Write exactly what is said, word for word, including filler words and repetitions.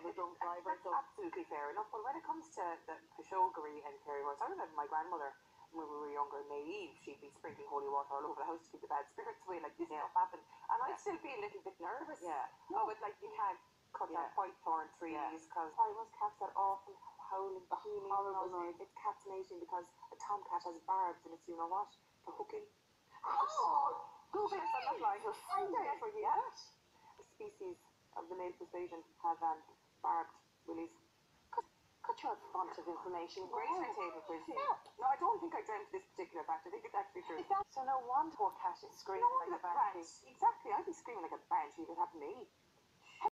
of a drunk driver. That's So absolutely fair enough. But when it comes to the Peshogiri and Kerry Horse, I remember my grandmother, when we were younger, naive, she'd be sprinkling holy water all over the house to keep the bad spirits away, like this Yeah. stuff happened. And I'd Yeah. still be a little bit nervous. yeah, Oh, but like you can't cut Yeah. down whitethorn trees Yeah. because I must cats that awful howling, keening horrible noise. noise. It's captivating because a tomcat has barbs in its, you know what, for hooking. Oh, Google it, I'm not lying. you'll find it. For you. A species of the male crustacean have um, barbed willies. Cut your font of information. Great Wow. table quiz. Yeah. No, I don't think I dreamt this particular fact. I think it's actually true. Is that so? No wonder poor cat is screaming No, like a that banshee. banshee. Exactly. I'd be screaming like a banshee if it happened to me.